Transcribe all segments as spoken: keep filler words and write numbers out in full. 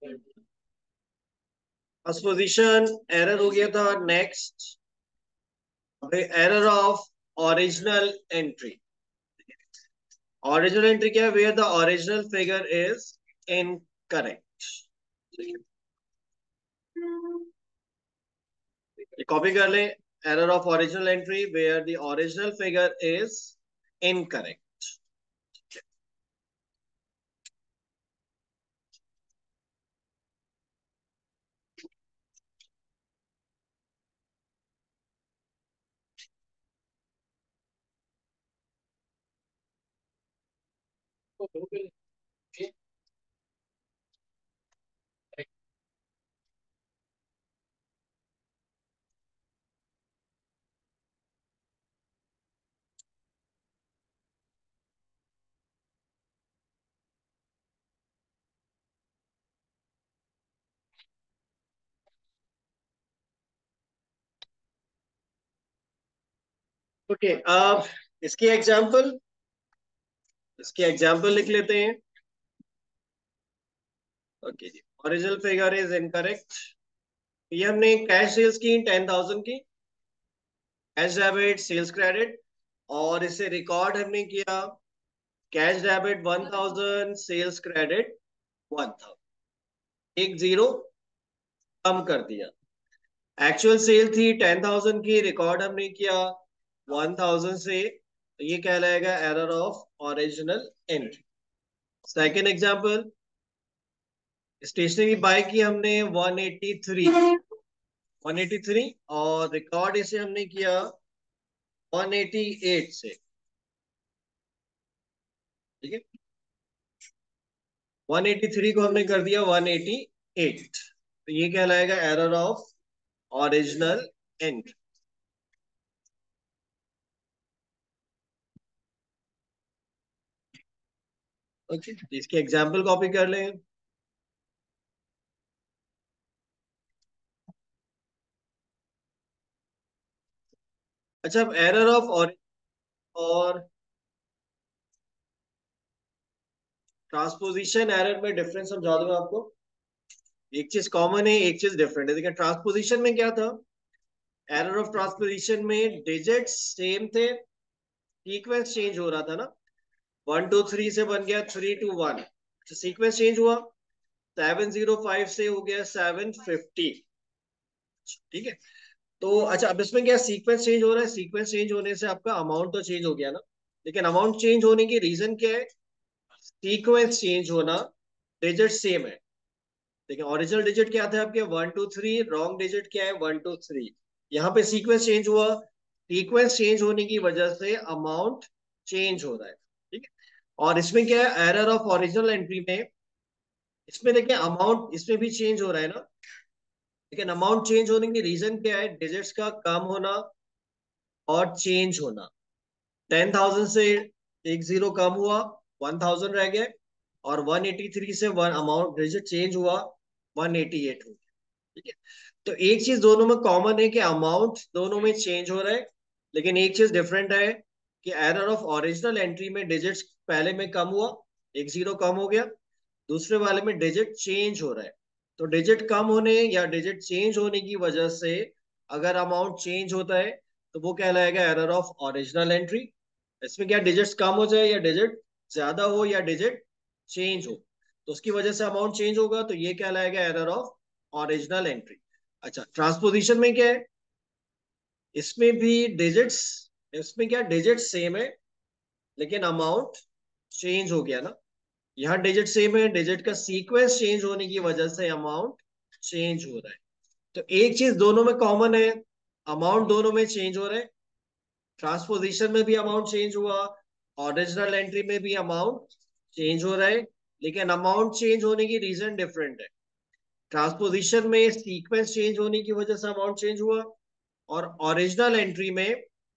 First position error हो गया था। Next error of original entry. Original entry क्या है? Where the original figure is incorrect. ये कॉपी कर लें। Error of original entry where the original figure is incorrect. Okay, अब इसकी एग्जांपल इसकी एग्जांपल लिख लेते हैं। ओके जी, ओरिजिनल फिगर इज इनकरेक्ट। ये हमने कैश सेल्स की टेन थाउजेंड की, कैश डेबिट सेल्स क्रेडिट, और इसे रिकॉर्ड हमने किया cash debit one thousand sales credit one thousand. एक जीरो कम कर दिया। एक्चुअल सेल थी टेन थाउजेंड की, रिकॉर्ड हमने किया वन थाउजेंड से, तो ये कहलाएगा error of original entry. Second example, stationery buy की हमने one eighty three one eighty three, और रिकॉर्ड इसे हमने किया वन एटी एट से। ठीक है, वन एटी थ्री को हमने कर दिया वन एटी एट, तो ये कहलाएगा error of original entry. Okay, इसके एग्जांपल कॉपी कर लें। अच्छा, अब एरर ऑफ और और ट्रांसपोजिशन एरर में डिफरेंस समझा दूं आपको। एक चीज कॉमन है, एक चीज डिफरेंट है। देखिए, ट्रांसपोजिशन में क्या था? एरर ऑफ ट्रांसपोजिशन में डिजिट्स सेम थे, सीक्वेंस चेंज हो रहा था ना। वन टू थ्री से बन गया three two one, sequence change हुआ। सेवन जीरो फाइव से हो गया सेवन फिफ्टी। ठीक है, तो अच्छा, अब इसमें क्या सीक्वेंस चेंज हो रहा है? सीक्वेंस चेंज होने से आपका अमाउंट तो चेंज हो गया ना, लेकिन अमाउंट चेंज होने की रीजन क्या है? सीक्वेंस चेंज होना, डिजिट सेम है। देखिए, ओरिजिनल डिजिट क्या थे आपके? One two three. Wrong digit क्या है? One two three. यहाँ पे सीक्वेंस चेंज हुआ, सीक्वेंस चेंज होने की वजह से अमाउंट चेंज हो रहा है। ठीक है, और इसमें क्या है? एरर ऑफ ओरिजिनल एंट्री में, इसमें देखिए अमाउंट इसमें भी चेंज हो रहा है ना, लेकिन अमाउंट चेंज होने की रीजन क्या है? डिजिट्स का कम होना और चेंज होना। टेन थाउजेंड से एक जीरो कम हुआ, वन थाउजेंड रह गए, और वन एटी थ्री से वन अमाउंट डिजिट चेंज हुआ, वन एटी एट हो गया। ठीक है, तो एक चीज दोनों में कॉमन है कि अमाउंट दोनों में चेंज हो रहा है, लेकिन एक चीज डिफरेंट है कि एरर ऑफ ओरिजिनल एंट्री में डिजिट्स पहले में कम हुआ, एक जीरो कम हो गया, दूसरे वाले में डिजिट चेंज हो रहा है। तो डिजिट कम होने या डिजिट चेंज होने की वजह से अगर अमाउंट चेंज होता है, तो वो कहलाएगा एरर ऑफ ओरिजिनल एंट्री। इसमें क्या डिजिट्स कम हो जाए या डिजिट ज्यादा हो या डिजिट चेंज हो, तो उसकी वजह से अमाउंट चेंज होगा, तो ये कहलाएगा एरर ऑफ ओरिजिनल एंट्री। अच्छा, ट्रांसपोजिशन में क्या है? इसमें भी डिजिट्स इसमें क्या डिजिट सेम है, लेकिन अमाउंट चेंज हो गया ना। यहाँ डिजिट सेम है, डिजिट का सीक्वेंस चेंज होने की वजह से अमाउंट चेंज हो रहा है। तो एक चीज दोनों में कॉमन है, अमाउंट दोनों में चेंज हो रहा है। ट्रांसपोजिशन में भी अमाउंट चेंज हुआ, ओरिजिनल एंट्री में भी अमाउंट चेंज हो रहा है, लेकिन अमाउंट चेंज होने की रीजन डिफरेंट है। ट्रांसपोजिशन में सीक्वेंस चेंज होने की वजह से अमाउंट चेंज हुआ, और ओरिजिनल एंट्री में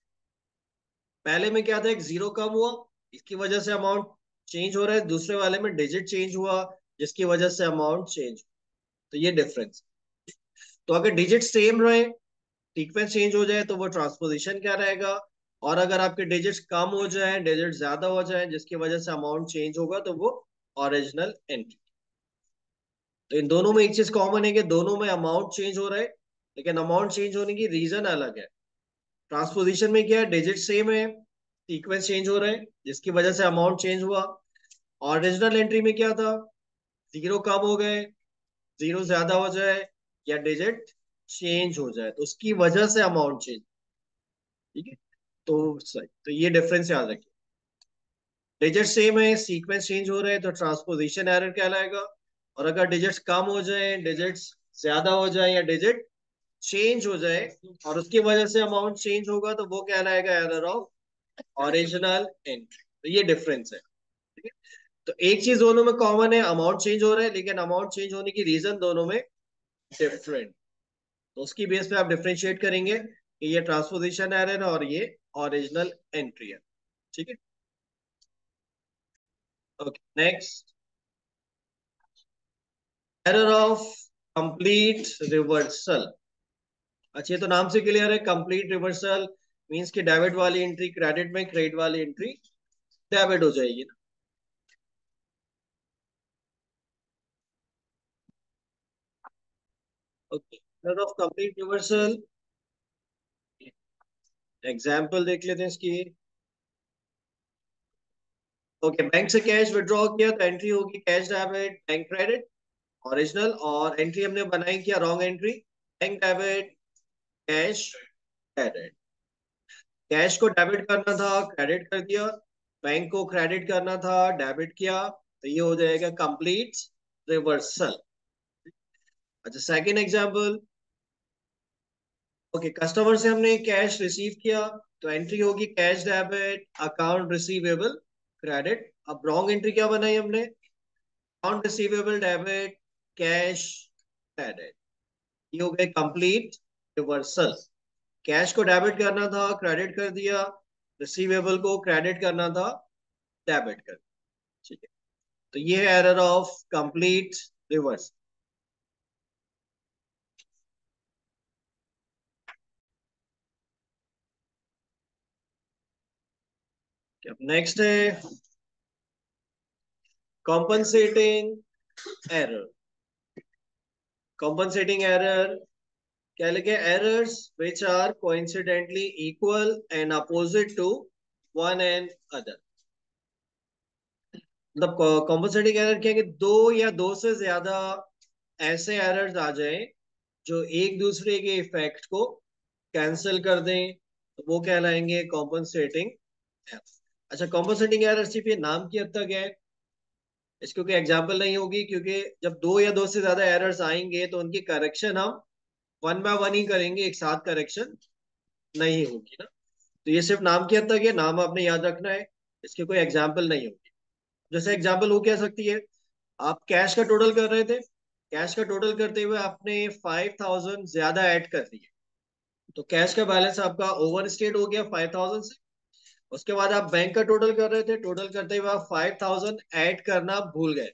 पहले में क्या था? एक जीरो कम हुआ, इसकी वजह से अमाउंट चेंज हो रहा है। दूसरे वाले में डिजिट चेंज हुआ, जिसकी वजह से अमाउंट चेंज। तो ये डिफरेंस। तो अगर डिजिट सेम रहे, सीक्वेंस चेंज हो जाए, तो वो ट्रांसपोजिशन क्या रहेगा? और अगर आपके डिजिट्स कम हो जाए, डिजिट ज्यादा हो जाए, जिसकी वजह से अमाउंट चेंज होगा, तो वो ओरिजिनल एंट्री। तो इन दोनों में एक चीज कॉमन है कि दोनों में अमाउंट चेंज हो रहा है, लेकिन अमाउंट चेंज होने की रीजन अलग है। ट्रांसपोजिशन में क्या है, डिजिट सेम है, सीक्वेंस चेंज हो रहा है जिसकी वजह से अमाउंट चेंज हुआ। ओरिजिनल एंट्री में क्या था, जीरो कम हो गए, जीरो ज्यादा हो जाए, या डिजिट चेंज हो जाए, तो उसकी वजह से अमाउंट चेंज। ठीक है, तो सही, तो ये डिफरेंस याद रखिए। डिजिट सेम है, सीक्वेंस चेंज हो रहे हैं, तो ट्रांसपोजिशन एरर कहलाएगा। और अगर डिजिट्स कम हो जाए, डिजिट्स ज्यादा हो जाए, या डिजिट चेंज हो जाए और उसकी वजह से अमाउंट चेंज होगा, तो वो कहलाएगा एरर ऑफ ओरिजिनल एंट्री। तो ये डिफरेंस है। ठीक है, तो एक चीज दोनों में कॉमन है, अमाउंट चेंज हो रहा है, लेकिन अमाउंट चेंज होने की रीजन दोनों में डिफरेंट। तो उसकी बेस पे आप डिफरेंशिएट करेंगे कि ये ट्रांसपोजिशन एरर है और ये ओरिजिनल एंट्री है। ठीक है, okay next, error of complete reversal. अच्छा, ये तो नाम से क्लियर है, कंप्लीट रिवर्सल मींस कि डेबिट वाली एंट्री क्रेडिट में, क्रेडिट वाली एंट्री डेबिट हो जाएगी ना। Okay, error of complete reversal, example देख लेते हैं इसकी। ओके, बैंक से कैश विड्रॉ किया तो एंट्री होगी cash debit bank credit original, और एंट्री हमने बनाई किया wrong entry, bank debit cash credit. Cash को डेबिट करना था, क्रेडिट कर दिया, बैंक को क्रेडिट करना था, डेबिट किया, तो ये हो जाएगा कंप्लीट रिवर्सल। अच्छा, सेकंड एग्जांपल। ओके, कस्टमर से हमने कैश रिसीव किया, तो एंट्री होगी cash debit account receivable credit. अब रॉन्ग एंट्री क्या बनाई हमने, account receivable debit cash credit. ये हो गए कंप्लीट रिवर्सल। कैश को डेबिट करना था, क्रेडिट कर दिया, रिसीवेबल को क्रेडिट करना था, डेबिट कर दिया। ठीक है, तो ये है error of complete reverse. Next है कॉम्पनसेटिंग एरर। कॉम्पनसेटिंग एरर क्या लिखे, errors which are coincidentally equal and opposite to one and other. मतलब कॉम्पनसेटिंग एरर क्या है कि दो या दो से ज्यादा ऐसे एरर्स आ जाएं जो एक दूसरे के इफेक्ट को कैंसिल कर दें, तो वो कहलाएंगे कॉम्पनसेटिंग एरर। अच्छा, कॉम्पनसेटिंग एरर सिर्फ ये नाम की हद तक है, इसकी कोई एग्जाम्पल नहीं होगी, क्योंकि जब दो या दो से ज्यादा एरर्स आएंगे तो उनकी करेक्शन हम वन बाय वन ही करेंगे, एक साथ करेक्शन नहीं होगी ना। तो ये सिर्फ नाम की हद तक है, नाम आपने याद रखना है, इसके कोई एग्जाम्पल नहीं होगी। जैसे एग्जाम्पल हो क्या सकती है, आप कैश का टोटल कर रहे थे, कैश का टोटल करते हुए आपने फाइव थाउजेंड ज्यादा ऐड कर दिए, तो कैश का बैलेंस आपका ओवर स्टेट हो गया फाइव थाउजेंड से। उसके बाद आप बैंक का टोटल कर रहे थे, टोटल करते हुए आप फाइव थाउजेंड ऐड करना भूल गए,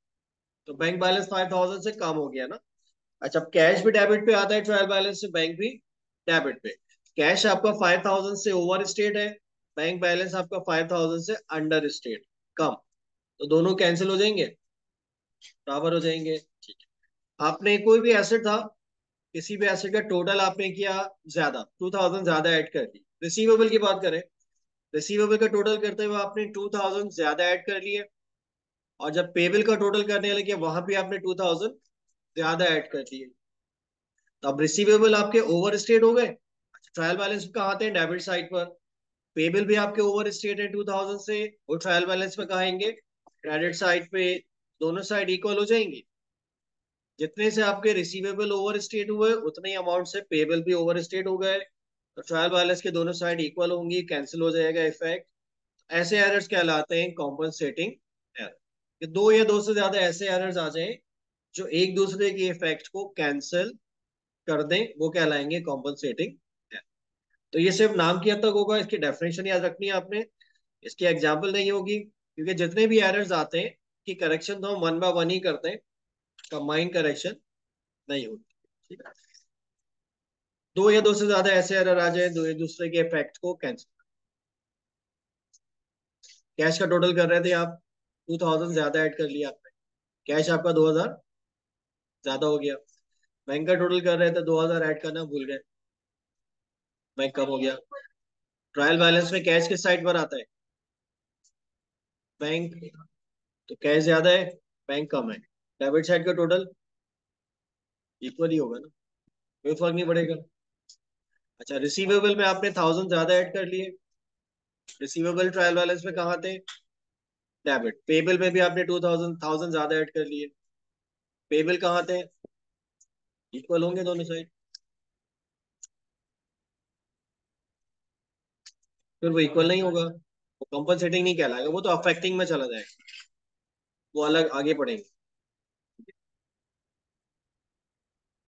तो बैंक बैलेंस फाइव थाउजेंड से कम हो गया ना। अच्छा, अब कैश भी डेबिट पे आता है ट्रायल बैलेंस से, बैंक भी डेबिट पे। कैश आपका फाइव थाउजेंड से ओवर स्टेट है, बैंक बैलेंस आपका फाइव थाउजेंड से अंडर स्टेट, कम, तो दोनों कैंसिल हो जाएंगे, बराबर हो जाएंगे। ठीक है, आपने कोई भी एसेट था, किसी भी एसेट का टोटल आपने किया ज्यादा, टू थाउजेंड ज्यादा ऐड कर दी। रिसीवेबल की बात करें, रिसीवेबल का टोटल करते हुए आपने टू थाउजेंड ज्यादा ऐड कर लिए, और जब पेबल का टोटल करने लगे वहां भी आपने टू थाउजेंड ज्यादा ऐड कर दिए, तो अब रिसीवेबल आपके ओवर स्टेट हो गए। ट्रायल बैलेंस कहाँ आते हैं, डेबिट साइड पर। पेबल भी आपके ओवर स्टेट है टू थाउजेंड से, वो ट्रायल बैलेंस में कहाँ आएंगे, क्रेडिट साइड पे। दोनों साइड इक्वल हो जाएंगी, जितने से आपके रिसीवेबल ओवर स्टेट हुए उतने ही अमाउंट से पेबल भी ओवर स्टेट हो गए, तो ट्रायल बैलेंस के दोनों साइड इक्वल होंगी, कैंसिल हो जाएगा इफेक्ट। ऐसे एरर्स कहलाते हैं कॉम्पनसेटिंग एरर, कि दो या दो से ज्यादा ऐसे एरर्स आ जाएं जो एक दूसरे के इफेक्ट को कैंसिल कर दें, वो कहलाएंगे कॉम्पनसेटिंग एरर। तो ये सिर्फ नाम की हद तक होगा, इसकी डेफिनेशन याद रखनी है आपने, इसकी एग्जाम्पल नहीं होगी, क्योंकि जितने भी एरर्स आते हैं कि करेक्शन तो हम वन बाय वन ही करते हैं, कंबाइंड करेक्शन नहीं होती। ठीक है, दो या दो से ज्यादा ऐसे एरर आ जाए दो एक दूसरे के इफेक्ट को कैंसिल। कैश का टोटल कर रहे थे आप, टू थाउजेंड ज्यादा ऐड कर लिया आपने, कैश आपका दो हजार ज्यादा हो गया। बैंक का टोटल कर रहे थे, दो हजार ऐड करना भूल गए, बैंक कम हो गया। ट्रायल बैलेंस में कैश किस साइड पर आता है? बैंक। तो कैश ज्यादा है, बैंक कम है, डेबिट साइड का टोटल इक्वल ही होगा ना, कोई फर्क नहीं पड़ेगा। अच्छा, रिसीवेबल में आपने थाउजेंड ज्यादा ऐड कर लिए, रिसीवेबल ट्रायल बैलेंस में कहाँ थे? डेबिट। पेबल में भी आपने टू थाउजेंड थाउजेंड ज्यादा ऐड कर लिए, पेबल कहाँ थे? इक्वल होंगे दोनों साइड। फिर वो इक्वल नहीं होगा, वो कंपनसेटिंग नहीं कहलाएगा, वो तो अफेक्टिंग में चला जाएगा, वो अलग आगे पढ़ेंगे।